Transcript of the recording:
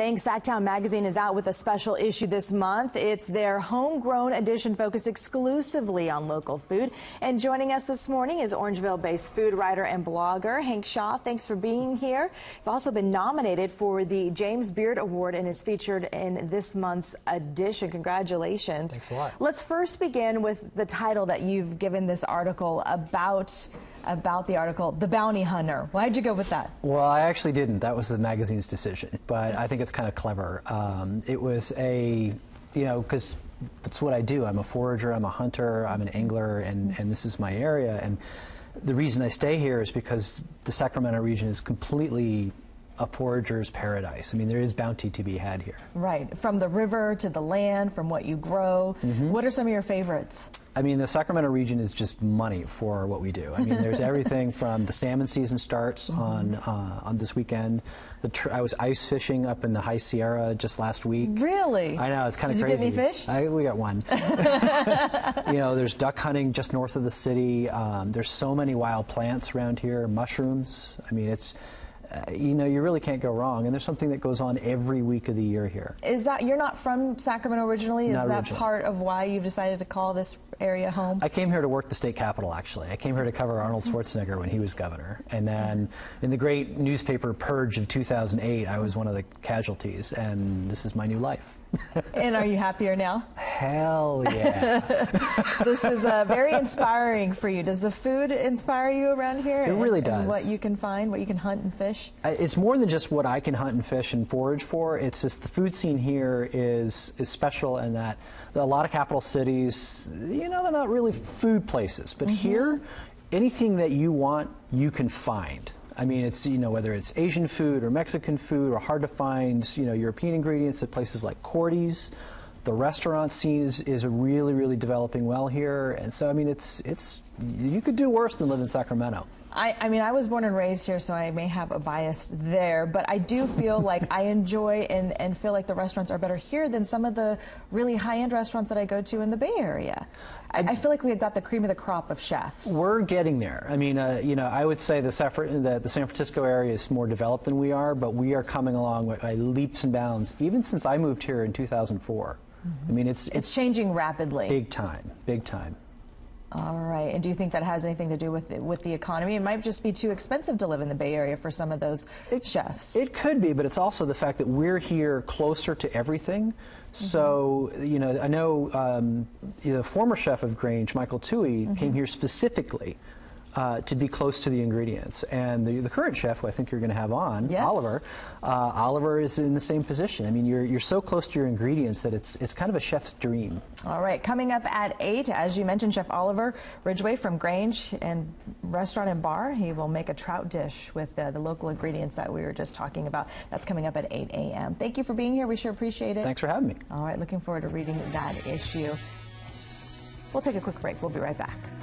thanks. SacTown Magazine is out with a special issue this month. It's their homegrown edition focused exclusively on local food. And joining us this morning is Orangeville-based food writer and blogger Hank Shaw. Thanks for being here. You've also been nominated for the James Beard Award and is featured in this month's edition. Congratulations. Thanks a lot. Let's first begin with the title that you've given this article about the article, The Bounty Hunter. Why'd you go with that? Well, I actually didn't. That was the magazine's decision, but I think it's kind of clever. It was because that's what I do. I'm a forager, I'm a hunter, I'm an angler, and this is my area. And the reason I stay here is because the Sacramento region is completely a forager's paradise. I mean, there is bounty to be had here. Right, from the river to the land, from what you grow. What are some of your favorites? I mean, the Sacramento region is just money for what we do. I mean, there's everything from the salmon season starts on this weekend. I was ice fishing up in the High Sierra just last week. Really? I know, it's kind of crazy. Did you get any fish? We got one. There's duck hunting just north of the city. There's so many wild plants around here, mushrooms. I mean, it's you really can't go wrong, and there's something that goes on every week of the year here. Is that, you're not from Sacramento originally? Is that part of why you've decided to call this area home? I came here to work the state capitol, actually. I came here to cover Arnold Schwarzenegger when he was governor, and then in the great newspaper purge of 2008, I was one of the casualties, and this is my new life. And are you happier now? Hell yeah. This is very inspiring for you. Does the food inspire you around here? It really does. And what you can find, what you can hunt and fish? It's more than just what I can hunt and fish and forage for. It's just the food scene here is special in that a lot of capital cities, they're not really food places. But here, anything that you want, you can find. I mean, it's, whether it's Asian food or Mexican food or hard to find, European ingredients at places like Cordy's. The restaurant scene is really, really developing well here. And so, I mean, you could do worse than live in Sacramento. I mean, I was born and raised here, so I may have a bias there, but I do feel like I enjoy and feel like the restaurants are better here than some of the really high-end restaurants that I go to in the Bay Area. I feel like we've got the cream of the crop of chefs. We're getting there. I mean, I would say the San Francisco area is more developed than we are, but we are coming along by leaps and bounds, even since I moved here in 2004. I mean, it's changing rapidly. Big time, big time. All right. And do you think that has anything to do with the economy? It might just be too expensive to live in the Bay Area for some of those chefs. It could be, but it's also the fact that we're here closer to everything. So, I know the former chef of Grange, Michael Toohey, came here specifically to be close to the ingredients. And the current chef, who I think you're going to have on, Oliver is in the same position. I mean, you're so close to your ingredients that it's kind of a chef's dream. All right, coming up at 8, as you mentioned, Chef Oliver Ridgway from Grange and Restaurant and Bar. He will make a trout dish with the local ingredients that we were just talking about. That's coming up at 8 a.m. Thank you for being here. We sure appreciate it. Thanks for having me. All right, looking forward to reading that issue. We'll take a quick break. We'll be right back.